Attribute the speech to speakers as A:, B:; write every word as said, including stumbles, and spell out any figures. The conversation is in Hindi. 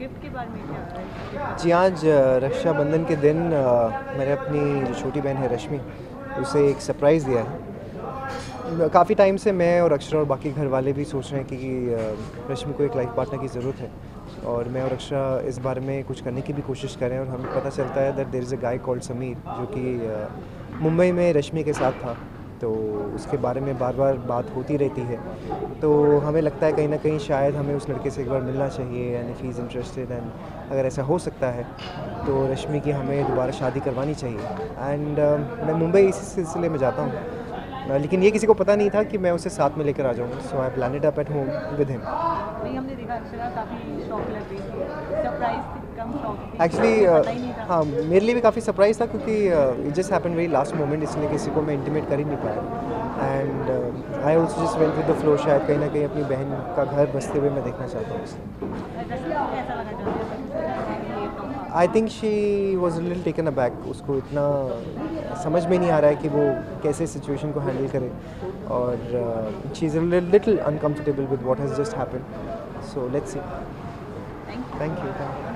A: गिफ्ट के बारे में क्या?
B: जी, आज रक्षाबंधन के दिन अ, मैंने अपनी जो छोटी बहन है रश्मि, उसे एक सरप्राइज़ दिया है। काफ़ी टाइम से मैं और अक्षरा और बाकी घर वाले भी सोच रहे हैं कि कि अ, रश्मि को एक लाइफ पार्टनर की ज़रूरत है और मैं और अक्षरा इस बारे में कुछ करने की भी कोशिश कर रहे हैं और हमें पता चलता है that there is a guy called Sameer जो कि अ, मुंबई में रश्मि के साथ था। तो उसके बारे में बार-बार बात होती रहती है। तो हमें लगता है कहीं न कहीं शायद हमें उस लड़के से एक बार मिलना चाहिए and if he is interested and अगर ऐसा हो सकता है तो रश्मि की हमें दोबारा शादी करवानी चाहिए एंड uh, मैं मुंबई इसी सिलसिले में जाता हूँ। uh, लेकिन ये किसी को पता नहीं था कि मैं उसे साथ में लेकर आ जाऊँगा, so I plan it up at home with him.
A: नहीं, हमने देखा अक्षरा काफ़ी शॉक लग रही थी, सरप्राइज थी, कम शॉक थी,
B: एक्चुअली
A: मुझे पता ही नहीं था।
B: हाँ, मेरे लिए भी काफ़ी सरप्राइज़ था क्योंकि it just happened very last moment, इसलिए किसी को मैं इंटीमेट कर ही नहीं पाया and I also just went with the flow. शायद कहीं ना कहीं अपनी बहन का घर बसते हुए मैं देखना चाहता हूँ उसे।
A: रश्मि को कैसा लगा जब ये ये तोहफा?
B: I think she was little taken aback. उसको इतना समझ में नहीं आ रहा है कि वो कैसे सिचुएशन को हैंडल करे और she is little uncomfortable with what has just happened. So let's see.
A: Thank
B: thank you.